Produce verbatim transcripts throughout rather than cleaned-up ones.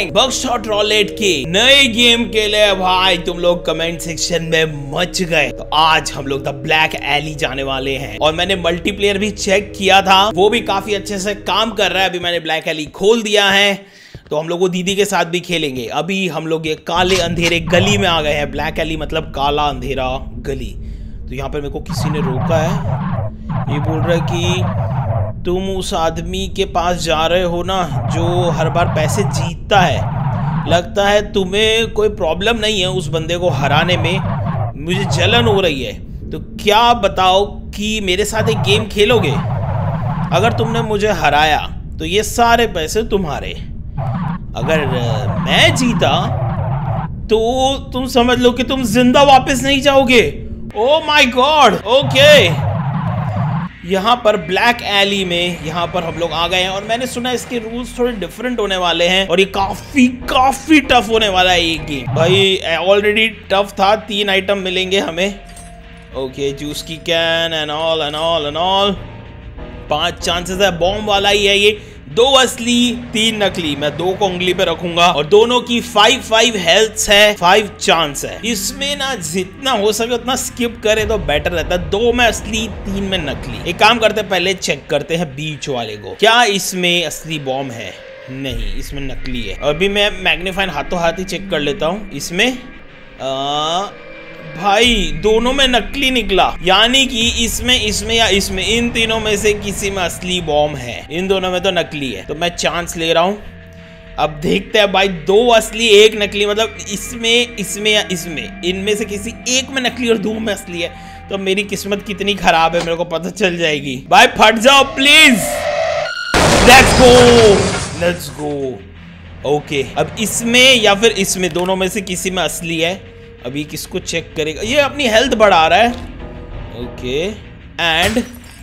Morning. बगशॉट Rowlatt के नए game के लिए भाई तुम लोग कमेंट सेक्शन में मच गए। तो आज हम लोग द ब्लैक एली जाने वाले हैं और मैंने मल्टीप्लेयर भी चेक किया था, वो भी काफी अच्छे से काम कर रहा है। अभी मैंने ब्लैक एली खोल दिया है तो हम लोग वो दीदी के साथ भी खेलेंगे। अभी हम लोग ये काले अंधेरे गली में आ गए हैं। ब्लैक एली मतलब काला अंधेरा गली। तो यहाँ पर मेरे को किसी ने रोका है, ये बोल रहा है कि तुम उस आदमी के पास जा रहे हो ना जो हर बार पैसे जीतता है, लगता है तुम्हें कोई प्रॉब्लम नहीं है उस बंदे को हराने में, मुझे जलन हो रही है। तो क्या बताओ कि मेरे साथ एक गेम खेलोगे? अगर तुमने मुझे हराया तो ये सारे पैसे तुम्हारे, अगर मैं जीता तो तुम समझ लो कि तुम जिंदा वापस नहीं जाओगे। ओह माय गॉड। ओके, यहाँ पर ब्लैक एली में यहाँ पर हम लोग आ गए हैं और मैंने सुना इसके रूल्स थोड़े डिफरेंट होने वाले हैं और ये काफी काफी टफ होने वाला है ये गेम। भाई ऑलरेडी टफ था, तीन आइटम मिलेंगे हमें। ओके, जूस की can and all and all and all. पांच चांसेस है, बॉम्ब वाला ही है ये। दो असली तीन नकली, मैं दो को उंगली पे रखूंगा और दोनों की फाइव फाइव हेल्थ है, फाइव चांस है। इसमें ना जितना हो सके उतना स्किप करे तो बेटर रहता है। दो में असली, तीन में नकली। एक काम करते हैं, पहले चेक करते हैं बीच वाले को, क्या इसमें असली बॉम्ब है? नहीं, इसमें नकली है। अभी मैं मैग्नीफाइन हाथों हाथ ही चेक कर लेता हूँ। इसमें आ, भाई दोनों में नकली निकला, यानी कि इसमें इसमें या इसमें, इन तीनों में से किसी में असली बॉम्ब है, इन दोनों में तो नकली है। तो मैं चांस ले रहा हूं। अब देखते हैं भाई, दो असली एक नकली, मतलब इसमें इसमें या इसमें, इनमें से किसी एक में नकली और दो में असली है। तो मेरी किस्मत कितनी खराब है मेरे को पता चल जाएगी। भाई फट जाओ please. Let's go let's go. Okay, अब इसमें या फिर इसमें, दोनों में से किसी में असली है। अभी किसको चेक करेगा? ये अपनी हेल्थ बढ़ा रहा है। ओके, एंड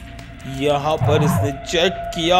यहां पर इसने चेक किया।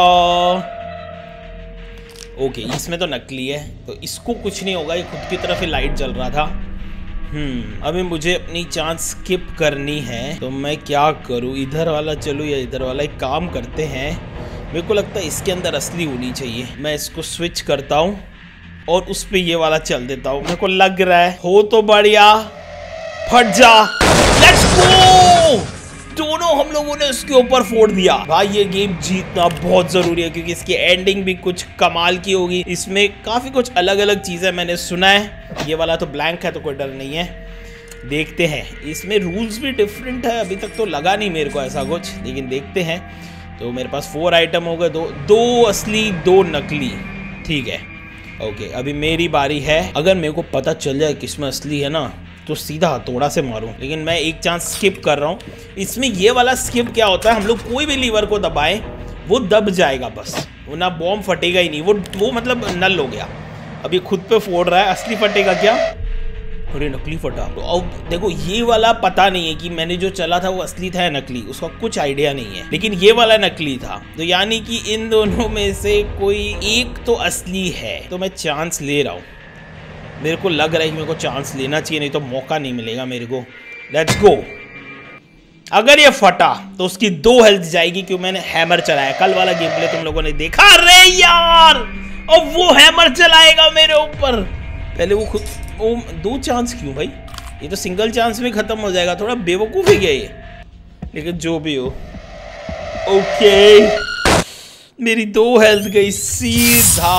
ओके, इसमें तो नकली है तो इसको कुछ नहीं होगा, ये खुद की तरफ ही लाइट जल रहा था। हम्म अभी मुझे अपनी चांस स्किप करनी है तो मैं क्या करूं? इधर वाला चलूं या इधर वाला? एक काम करते हैं, मेरे को लगता है इसके अंदर असली होनी चाहिए। मैं इसको स्विच करता हूं और उस पे ये वाला चल देता हूँ। मेरे को लग रहा है हो तो बढ़िया। फट जा। Let's go. दोनों हम लोगों ने उसके ऊपर फोड़ दिया। भाई ये गेम जीतना बहुत जरूरी है क्योंकि इसकी एंडिंग भी कुछ कमाल की होगी। इसमें काफी कुछ अलग अलग चीजें मैंने सुना है। ये वाला तो ब्लैंक है तो कोई डर नहीं है। देखते हैं, इसमें रूल्स भी डिफरेंट है। अभी तक तो लगा नहीं मेरे को ऐसा कुछ, लेकिन देखते हैं। तो मेरे पास फोर आइटम हो गए, दो दो असली दो नकली। ठीक है, ओके okay, अभी मेरी बारी है। अगर मेरे को पता चल जाए किसमें असली है ना तो सीधा हथौड़ा से मारूं, लेकिन मैं एक चांस स्किप कर रहा हूं। इसमें ये वाला स्किप क्या होता है, हम लोग कोई भी लीवर को दबाएं वो दब जाएगा बस, वो ना बॉम्ब फटेगा ही नहीं, वो वो मतलब नल हो गया। अभी खुद पे फोड़ रहा है, असली फटेगा क्या? अरे नकली फटा। तो अब देखो, ये वाला पता नहीं है कि मैंने जो चला था वो असली था या नकली, उसका कुछ आइडिया नहीं है, लेकिन ये वाला नकली था। तो यानी कि इन दोनों में से कोई एक तो असली है। तो मैं चांस ले रहा हूँ, मेरे को लग रहा है कि मेरे को चांस लेना चाहिए, नहीं तो मौका नहीं मिलेगा मेरे को। Let's go. अगर ये फटा तो उसकी दो हेल्थ जाएगी क्योंकि मैंने हैमर चलाया। कल वाला गेम प्ले तुम लोगों ने देखा। अरे यार, अब वो हैमर चलाएगा मेरे ऊपर। पहले वो खुद ओ, दो चांस क्यों भाई? ये तो सिंगल चांस में खत्म हो जाएगा। थोड़ा बेवकूफ ही गया ये, लेकिन जो भी हो। ओके, मेरी दो हेल्थ गई सीधा।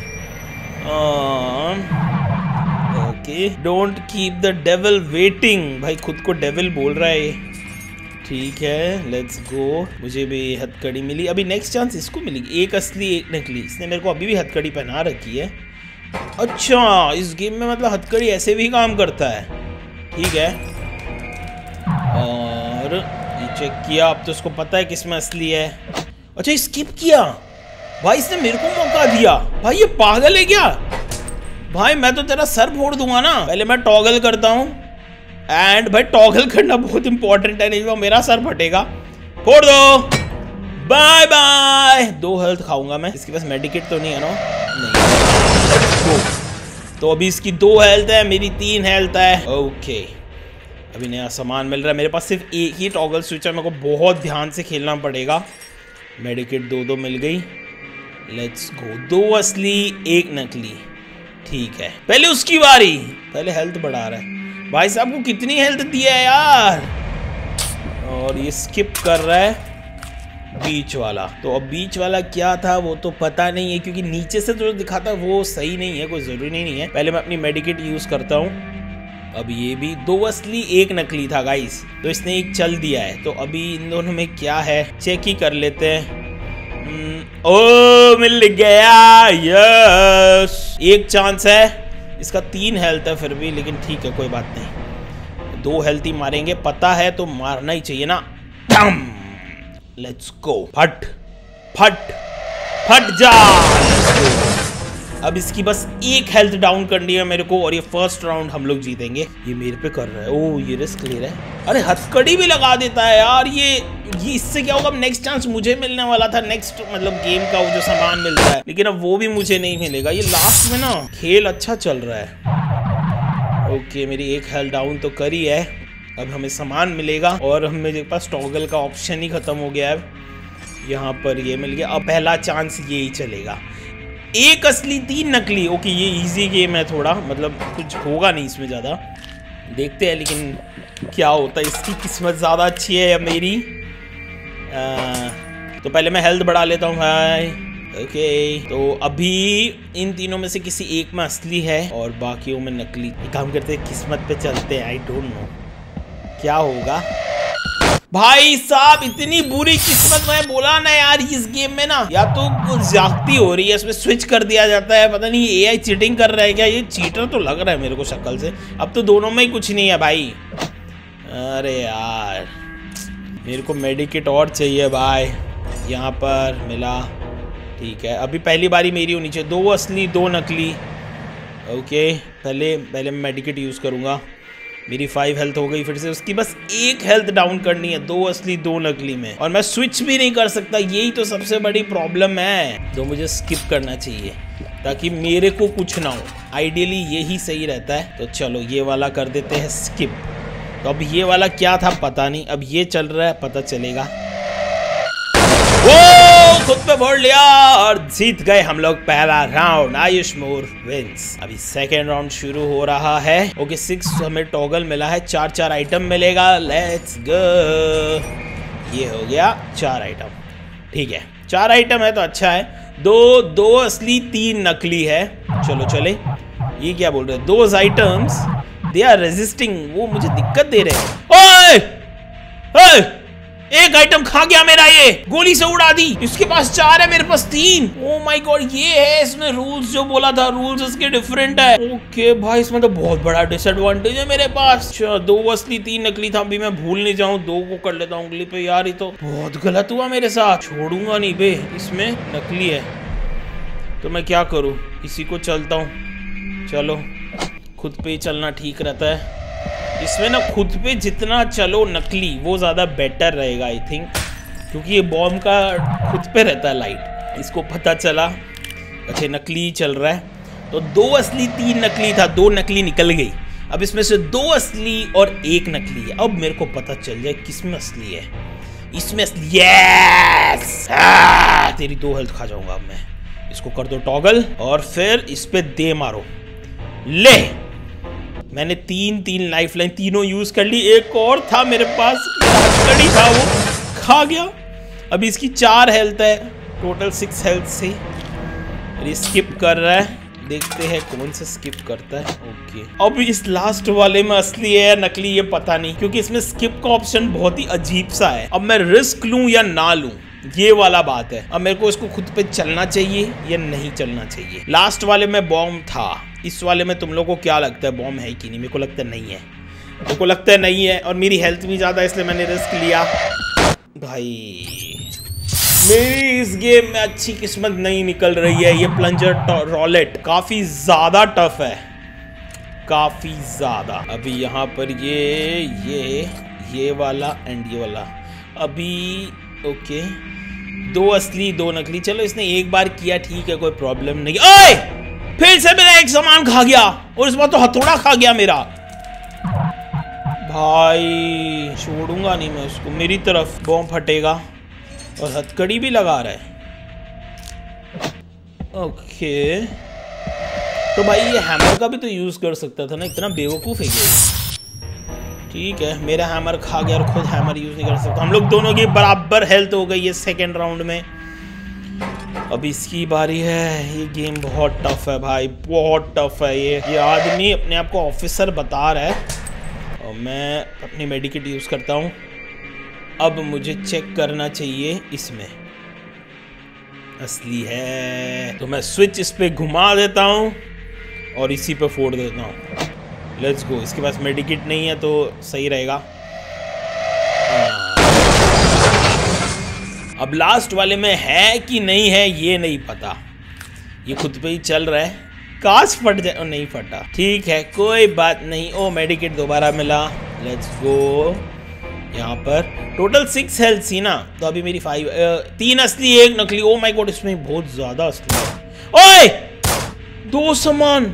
Okay, don't keep the devil waiting. भाई खुद को डेविल बोल रहा है ये। ठीक है, लेट्स गो। मुझे भी हथकड़ी मिली। अभी नेक्स्ट चांस इसको मिलेगी, एक असली एक नकली। इसने मेरे को अभी भी हथकड़ी पहना रखी है। अच्छा, इस गेम में मतलब हथकड़ी ऐसे भी काम करता है। ठीक है, और ये चेक किया। अब तो इसको पता है किसमें असली है। अच्छा, स्किप किया भाई, इसने मेरे को मौका दिया। भाई ये पागल है क्या? भाई मैं तो तेरा सर फोड़ दूंगा ना। पहले मैं टॉगल करता हूँ, एंड भाई टॉगल करना बहुत इंपॉर्टेंट है, नहीं तो मेरा सर फटेगा। फोड़ दो। Bye bye. दो हेल्थ खाऊंगा मैं। इसके पास मेडिकेट तो नहीं है ना? नहीं। तो अभी इसकी दो हेल्थ है, मेरी तीन हेल्थ है। ओके, अभी नया सामान मिल रहा है। मेरे पास सिर्फ एक ही टॉगल स्विच है, मेरे को बहुत ध्यान से खेलना पड़ेगा। मेडिकेट दो दो मिल गई। Let's go. दो असली एक नकली। ठीक है, पहले उसकी बारी, पहले हेल्थ बढ़ा रहा है। भाई साहब को कितनी हेल्थ दिया है यार। और ये स्किप कर रहा है बीच वाला। तो अब बीच वाला क्या था वो तो पता नहीं है, क्योंकि नीचे से जो दिखाता है वो सही नहीं है, कोई जरूरी नहीं है। पहले मैं अपनी मेडिकेट यूज करता हूँ। अब ये भी दो असली एक नकली था गाइस, तो इसने एक चल दिया है। तो अभी इन दोनों में क्या है चेक ही कर लेते हैं। ओ मिल गया, यस। एक चांस है, इसका तीन हेल्थ है फिर भी, लेकिन ठीक है कोई बात नहीं। दो हेल्थ ही मारेंगे, पता है तो मारना ही चाहिए ना। लेट्स गो, फट फट फट जा। अब इसकी बस एक हेल्थ डाउन करनी है मेरे को, और ये फर्स्ट राउंड हम लोग जीतेंगे। ये मेरे पे कर रहा है, ओ ये रिस्क ले रहा है। अरे हथकड़ी भी लगा देता है यार ये ये इससे क्या होगा। अब नेक्स्ट चांस मुझे मिलने वाला था, नेक्स्ट मतलब गेम का वो जो सामान मिलता है, लेकिन अब वो भी मुझे नहीं मिलेगा। ये लास्ट में ना खेल अच्छा चल रहा है। ओके मेरी एक हेल्थ डाउन तो करी है, अब हमें सामान मिलेगा, और हम मेरे पास टॉगल का ऑप्शन ही खत्म हो गया है। यहाँ पर ये मिल गया, अब पहला चांस ये ही चलेगा। एक असली तीन नकली। ओके ये इजी गेम है थोड़ा, मतलब कुछ होगा नहीं इसमें ज़्यादा, देखते हैं लेकिन क्या होता है। इसकी किस्मत ज़्यादा अच्छी है या मेरी। आ, तो पहले मैं हेल्थ बढ़ा लेता हूँ भाई। ओके तो अभी इन तीनों में से किसी एक में असली है और बाकियों में नकली। एक काम करते हैं, किस्मत पे चलते हैं। आई डोंट नो क्या होगा। भाई साहब इतनी बुरी किस्मत, मैं बोला ना यार इस गेम में ना या तो कुछ ज्यादती हो रही है, इसमें स्विच कर दिया जाता है, पता नहीं एआई चीटिंग कर रहा है क्या। ये चीटर तो लग रहा है मेरे को शक्ल से। अब तो दोनों में ही कुछ नहीं है भाई। अरे यार मेरे को मेडिकेट और चाहिए भाई। यहाँ पर मिला, ठीक है। अभी पहली बारी मेरी होनी चाहिए। दो असली दो नकली। ओके पहले पहले मैं मेडिकेट यूज़ करूँगा। मेरी फाइव हेल्थ हो गई फिर से, उसकी बस एक हेल्थ डाउन करनी है। दो असली दो नकली में, और मैं स्विच भी नहीं कर सकता, यही तो सबसे बड़ी प्रॉब्लम है। तो मुझे स्किप करना चाहिए ताकि मेरे को कुछ ना हो। आइडियली यही सही रहता है। तो चलो ये वाला कर देते हैं स्किप। तो अब ये वाला क्या था पता नहीं, अब ये चल रहा है, पता चलेगा। वो खुद पे बोल लिया और जीत गए हम लोग पहला राउंड। आयुष मोर विंस। अभी सेकेंड राउंड शुरू हो रहा है। ओके सिक्स हमें टॉगल मिला है, चार चार आइटम मिलेगा। Let's go. ये हो गया चार आइटम, ठीक है। चार आइटम है तो अच्छा है। दो दो असली तीन नकली है। चलो चले। ये क्या बोल रहे हैं, दो आइटम्स दे आर रेजिस्टिंग, वो मुझे दिक्कत दे रहे हैं। ओए ओए एक आइटम खा गया मेरा, ये गोली से उड़ा दी। इसके पास चार है, मेरे पास तीन। ओ माय गॉड ये है इसमें रूल्स, जो बोला था रूल्स इसके डिफरेंट है। ओके भाई इसमें तो बहुत बड़ा डिसएडवांटेज है मेरे पास। दो असली तीन नकली था, अभी मैं भूल नहीं जाऊं दो को कर लेता हूँ उंगली पे। यार ये तो बहुत गलत हुआ मेरे साथ, छोड़ूंगा नहीं बे। इसमें नकली है तो मैं क्या करूँ, इसी को चलता हूँ। चलो खुद पे ही चलना ठीक रहता है। इसमें ना खुद पे जितना चलो नकली वो ज़्यादा बेटर रहेगा आई थिंक, क्योंकि ये बॉम्ब का खुद पे रहता है लाइट। इसको पता चला अच्छा नकली चल रहा है। तो दो असली तीन नकली था, दो नकली निकल गई। अब इसमें से दो असली और एक नकली है। अब मेरे को पता चल जाए किसमें असली है। इसमें असली, यस। तेरी दो हेल्थ खा जाऊंगा अब मैं। इसको कर दो टॉगल और फिर इस पे दे मारो। ले मैंने तीन तीन लाइफ लाइन तीनों यूज कर ली। एक और था मेरे पास, कड़ी था, वो खा गया। अभी इसकी चार हेल्थ है, टोटल सिक्स हेल्थ से। ये स्किप कर रहा है, देखते हैं कौन सा स्किप करता है। ओके अब इस लास्ट वाले में असली है या नकली ये पता नहीं, क्योंकि इसमें स्किप का ऑप्शन बहुत ही अजीब सा है। अब मैं रिस्क लूं या ना लूं, ये वाला बात है। अब मेरे को इसको खुद पे चलना चाहिए या नहीं चलना चाहिए। लास्ट वाले में बॉम्ब था, इस वाले में तुम लोगों को क्या लगता है बॉम्ब है कि नहीं? मेरे को लगता है नहीं है, मेरे को लगता है नहीं है। और मेरी हेल्थ भी ज्यादा, इसलिए मैंने रिस्क लिया। भाई मेरी इस गेम में अच्छी किस्मत नहीं निकल रही है। ये प्लंजर रॉलेट काफी ज्यादा टफ है, काफी ज्यादा। अभी यहाँ पर ये ये ये वाला एंड ये वाला अभी ओके। दो असली दो नकली। चलो इसने एक बार किया ठीक है, कोई प्रॉब्लम नहीं। ओए फिर से मेरा एक सामान खा गया, और इस बार तो हथौड़ा खा गया मेरा। भाई छोड़ूंगा नहीं मैं उसको। मेरी तरफ बॉम्ब फटेगा और हथकड़ी भी लगा रहा है। ओके तो भाई ये हैमर का भी तो यूज कर सकता था ना, इतना बेवकूफ है ये। ठीक है, मेरा हैमर खा गया और खुद हैमर यूज नहीं कर सकता। हम लोग दोनों की बराबर हेल्थ हो गई है सेकेंड राउंड में। अब इसकी बारी है। ये गेम बहुत टफ है भाई, बहुत टफ है ये। ये आदमी अपने आप को ऑफिसर बता रहा है और मैं अपनी मेडिकेट यूज करता हूँ। अब मुझे चेक करना चाहिए इसमें असली है, तो मैं स्विच इस पे घुमा देता हूँ और इसी पे फोड़ देता हूँ। Let's go. इसके पास मेडिकेट नहीं है तो सही रहेगा। अब लास्ट वाले में है कि नहीं है ये नहीं पता, ये खुद पे ही चल रहा है। काश फट जाए। ओ नहीं फटा, ठीक है कोई बात नहीं। ओ मेडिकेट दोबारा मिला। Let's go. यहाँ पर टोटल सिक्स हेल्थ थी ना, तो अभी मेरी फाइव। तीन असली एक नकली। ओ माय गॉड, इसमें बहुत ज्यादा असली है। ओए दो समान।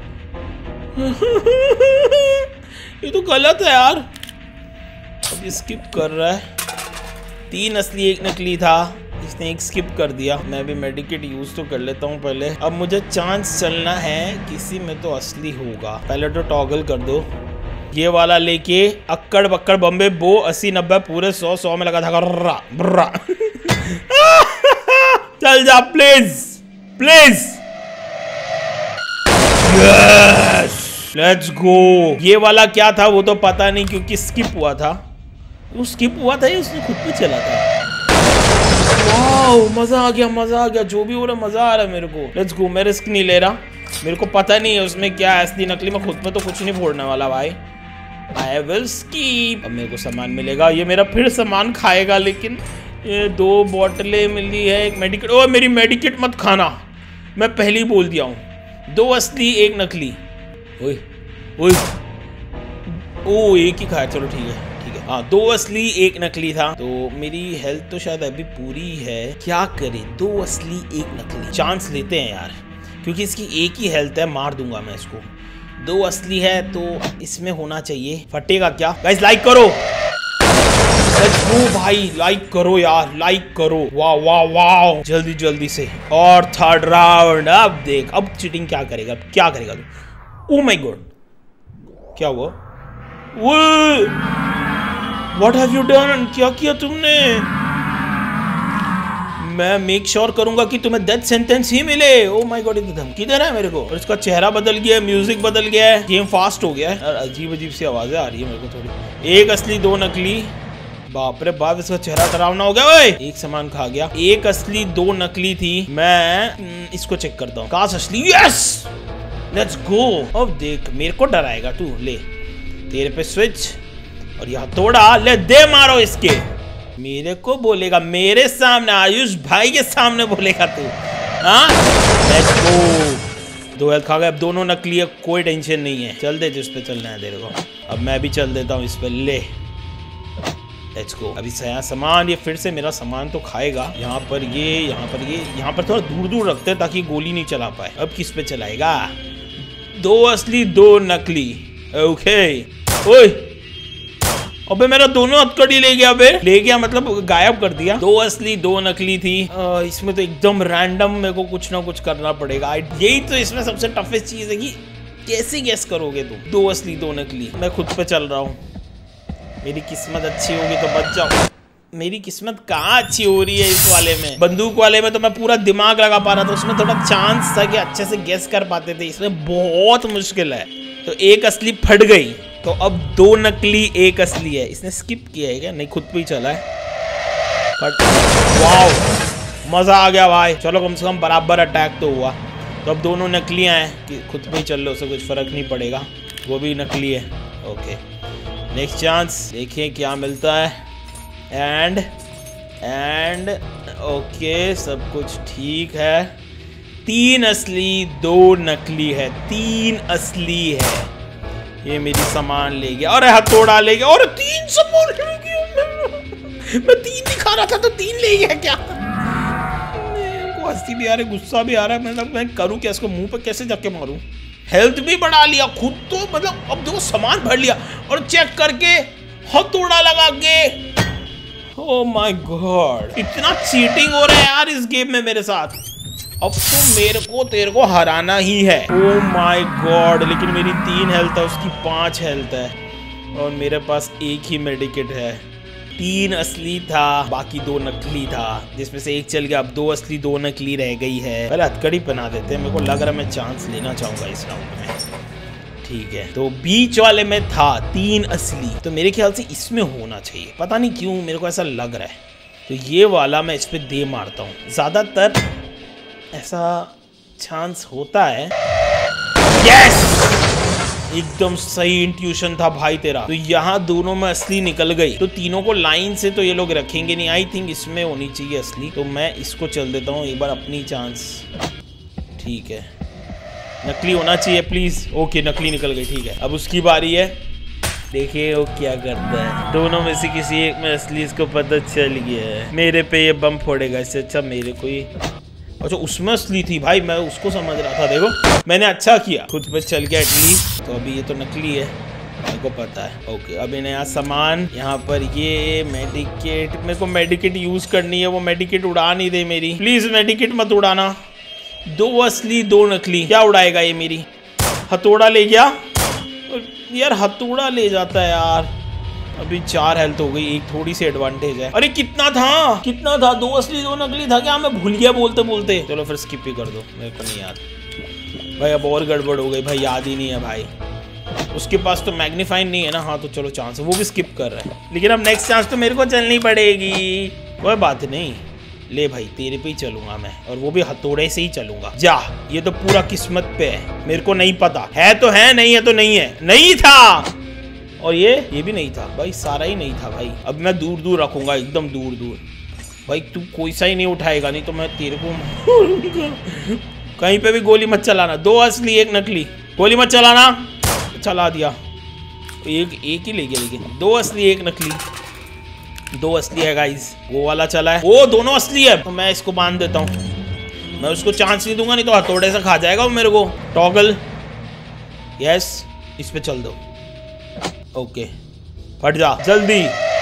ये तो गलत है यार। अब स्किप कर रहा है। तीन असली एक नकली था, इसने एक स्किप कर दिया। मैं भी मेडिकेट यूज तो कर लेता हूँ पहले। अब मुझे चांस चलना है किसी में तो असली होगा। पहले तो टॉगल कर दो। ये वाला लेके अक्कड़ बक्कड़ बम्बे बो अस्सी नब्बे पूरे सौ सौ में लगा था। ब्रा ब्रा। चल जा please please. Yes let's go. ये वाला क्या था वो तो पता नहीं क्योंकि स्किप हुआ था। वो स्किप हुआ था या उसने खुद पे चला था। वाओ मजा आ गया, मजा आ गया। जो भी हो रहा मजा आ रहा है मेरे को। Let's go. मैं रिस्क नहीं ले रहा, मेरे को पता नहीं है उसमें क्या है असली नकली। मैं खुद पे तो कुछ नहीं फोड़ने वाला भाई। I will skip। अब मेरे को सामान मिलेगा। ये मेरा फिर सामान खाएगा, लेकिन ये दो बोतलें मिली है, एक मेडिकेट। ओ मेरी मेडिकेट मत खाना, मैं पहले ही बोल दिया हूँ। दो असली एक नकली। ओए ओए ओ एक ही खाया, चलो ठीक है ठीक है। हाँ दो असली एक नकली था। तो मेरी हेल्थ तो शायद अभी पूरी है। क्या करे, दो असली एक नकली। चांस लेते हैं यार, क्योंकि इसकी एक ही हेल्थ है। मार दूंगा मैं इसको। दो असली है तो इसमें होना चाहिए। फटेगा क्या? गाइस लाइक करो। लेट्स गो भाई, लाइक करो यार, लाइक करो। वाह वाह वाह, जल्दी जल्दी से। और थर्ड राउंड। अब देख, अब चीटिंग क्या करेगा, क्या करेगा तू? ओह माय गॉड, क्या हुआ? What have you done? क्या किया तुमने? मैं मेक श्योर करूंगा कि तुम्हें डेथ सेंटेंस ही मिले। ओ माय गॉड, ये धमकी दे रहा है मेरे को। और इसका चेहरा बदल गया है, म्यूजिक बदल गया है, गेम फास्ट हो गया है। यार अजीब अजीब सी आवाजें आ रही है मेरे को थोड़ी। एक असली दो नकली। बाप रे बाप, इसका चेहरा डरावना हो गया। ओए एक सामान खा गया। एक असली दो नकली थी। मैं इसको चेक करता हूँ। काश असली। Yes let's go. अब देख, मेरे को डराएगा तू। ले तेरे पे स्विच और यहाँ तोड़ा। ले दे मारो इसके। मेरे को बोलेगा मेरे सामने, आयुष भाई के सामने बोलेगा तू? हाँ लेट्स गो। दो हेल्थ खा गए। अब दोनों नकली है, कोई टेंशन नहीं है। चल दे जिस पे चलना है तेरे को। अब मैं भी चल देता हूँ इस पे। ले लेट्स गो। अभी सामान, ये फिर से मेरा सामान तो खाएगा। यहाँ पर ये, यहाँ पर ये, यहाँ पर थोड़ा दूर दूर रखते हैं ताकि गोली नहीं चला पाए। अब किस पे चलाएगा? दो असली दो नकली। ओके। ओए अबे मेरा दोनों हथकड़ी ले गया। बे ले गया मतलब गायब कर दिया। दो असली दो नकली थी। आ, इसमें तो एकदम रैंडम मेरे को कुछ ना कुछ करना पड़ेगा। यही तो इसमें सबसे टफेस्ट चीज है कि कैसे गेस करोगे तुम। दो असली दो नकली। मैं खुद पे चल रहा हूँ। मेरी किस्मत अच्छी होगी तो बच जाऊँ। मेरी किस्मत कहाँ अच्छी हो रही है इस वाले में। बंदूक वाले में तो मैं पूरा दिमाग लगा पा रहा था, उसमें थोड़ा चांस था कि अच्छे से गेस कर पाते थे। इसमें बहुत मुश्किल है। तो एक असली फट गई, तो अब दो नकली एक असली है। इसने स्किप किया है क्या? नहीं, खुद पे ही चला है। बट वाओ मजा आ गया भाई। चलो कम से कम बराबर अटैक तो हुआ। तो अब दोनों नकलियां हैं कि खुद पे ही चल लो, उससे कुछ फर्क नहीं पड़ेगा। वो भी नकली है। ओके नेक्स्ट चांस, देखिए क्या मिलता है। एंड एंड ओके सब कुछ ठीक है। तीन असली दो नकली है। तीन असली है। ये मेरी सामान ले गया और हथौड़ा ले गया और तीन सामान ले गया। मैं तीन ही खा रहा था तो तीन ले गया क्या? मेरे को हंसी भी आ रही, गुस्सा भी आ रहा है। मतलब मैं करूँ क्या इसको? मुंह पे कैसे जाके मारूं? हेल्थ भी बढ़ा लिया खुद तो, मतलब अब दो सामान भर लिया और चेक करके हथौड़ा लगा के। ओह माय गॉड, इतना चीटिंग हो रहा है यार इस गेम में मेरे साथ। अब तो मेरे को तेरे को हराना ही है। ओ माय गॉड, लेकिन मेरी तीन हेल्थ है, उसकी पांच हेल्थ है और मेरे पास एक ही मेडिकेट है। तीन असली था, बाकी दो नकली था, जिसमें से एक चल गया। अब दो असली दो नकली रह गई है। पहले हथकड़ी बना देते हैं, मेरे को लग रहा है मैं चांस लेना चाहूंगा इस राउंड में। ठीक है, तो बीच वाले में था तीन असली, तो मेरे ख्याल से इसमें होना चाहिए, पता नहीं क्यों मेरे को ऐसा लग रहा है। तो ये वाला मैं इस पे दे मारता हूँ, ज्यादातर ऐसा चांस होता है। यस, एकदम सही इंट्यूशन था भाई तेरा। तो यहाँ दोनों में असली निकल गई, तो तीनों को लाइन से तो ये लोग रखेंगे नहीं। आई थिंक इसमें होनी चाहिए असली, तो मैं इसको चल देता हूँ एक बार अपनी चांस। ठीक है, नकली होना चाहिए प्लीज। ओके, नकली निकल गई। ठीक है, अब उसकी बारी है। देखिए वो क्या करता है। दोनों में से किसी एक में असली इसको पता चल गया है। मेरे पे ये बम फोड़ेगा, इससे अच्छा मेरे को ही। अच्छा, उसमें असली थी भाई, मैं उसको समझ रहा था। देखो मैंने अच्छा किया, खुद पे चल गया एटलीस्ट। तो अभी ये तो नकली है, मेरे को पता है। ओके, अभी नया सामान यहाँ पर। ये मेडिकेट, मेरे को मेडिकेट यूज करनी है। वो मेडिकेट उड़ा नहीं दे मेरी, प्लीज मेडिकेट मत उड़ाना। दो असली दो नकली, क्या उड़ाएगा ये मेरी? हथौड़ा ले गया यार, हथौड़ा ले जाता है यार। अभी चार हेल्थ हो गई, एक थोड़ी सी एडवांटेज है। अरे कितना था, कितना था? दो असली दो नकली था क्या? मैं भूल गया बोलते बोलते। चलो फिर स्किप ही कर दो, मेरे को नहीं याद भाई। अब और गड़बड़ हो गई भाई, याद ही नहीं है भाई। उसके पास तो मैग्नीफाइन नहीं है ना। हाँ तो चलो चांस है, वो भी स्किप कर रहा है। लेकिन अब नेक्स्ट चांस तो मेरे को चलनी पड़ेगी। कोई बात नहीं, ले भाई तेरे पे ही चलूंगा मैं, और वो भी हथौड़े से ही चलूंगा। जा, ये तो पूरा किस्मत पे है, मेरे को नहीं पता है तो है, नहीं है तो नहीं है। नहीं था, और ये ये भी नहीं था भाई, सारा ही नहीं था भाई। अब मैं दूर दूर रखूंगा, एकदम दूर दूर भाई। तू कोई सा ही नहीं उठाएगा, नहीं तो मैं तेरे को कहीं पे भी गोली मत चलाना। दो असली एक नकली, गोली मत चलाना। चला दिया, एक एक ही ले गया, लेकिन दो असली एक नकली। दो असली है गाइस, वो वाला चला है। वो दोनों असली है, तो मैं इसको बांध देता हूँ। मैं उसको चांस नहीं दूंगा, नहीं तो हथौड़े से खा जाएगा वो मेरे को। टॉगल, यस, इस पे चल दो। ओके, फट जा जल्दी।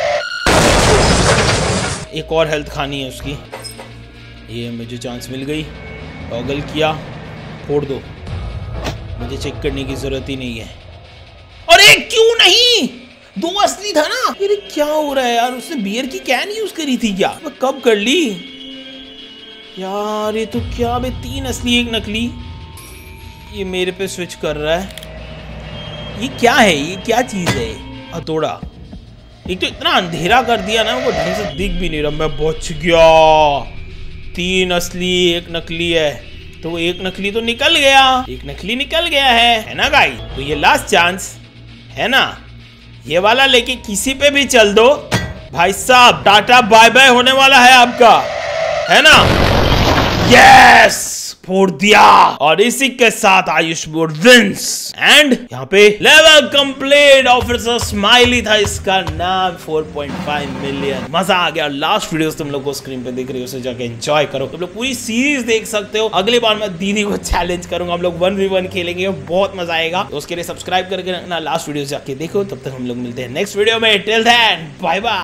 एक और हेल्थ खानी है उसकी। ये मुझे चांस मिल गई, टॉगल किया, फोड़ दो। मुझे चेक करने की जरूरत ही नहीं है। अरे क्यों नहीं? दो असली था ना। अरे क्या हो रहा है यार? उसने बियर की कैन यूज करी थी क्या? मैं कब कर ली यार? ये तो क्या बे, तीन असली एक नकली। ये मेरे पे स्विच कर रहा है। ये क्या है? ये क्या चीज है? हथौड़ा। एक तो इतना अंधेरा कर दिया ना, वो ढंग से दिख भी नहीं रहा। मैं बच गया। तीन असली एक नकली है, तो एक नकली तो निकल गया। एक नकली निकल गया है, है ना गाइस? तो ये लास्ट चांस है ना, ये वाला लेके किसी पे भी चल दो भाई साहब। टाटा बाय बाय होने वाला है आपका, है ना? यस, फोड़ दिया। और इसी के साथ आयुष बोर्ड विंस। एंड यहाँ पे लेवल कंप्लीट। ऑफिसर स्माइली था इसका नाम। Four point five million. मजा आ गया। लास्ट वीडियोस तुम लोग को स्क्रीन पे दिख रही है, उसे जाके एंजॉय करो। तुम लोग पूरी सीरीज देख सकते हो। अगली बार मैं दीदी को चैलेंज करूंगा, हम लोग वन वी वन खेलेंगे, बहुत मजा आएगा। तो उसके लिए सब्सक्राइब करके रखना, लास्ट वीडियो जाके देखो। तब तक हम लोग मिलते हैं नेक्स्ट वीडियो में। Till then bye bye.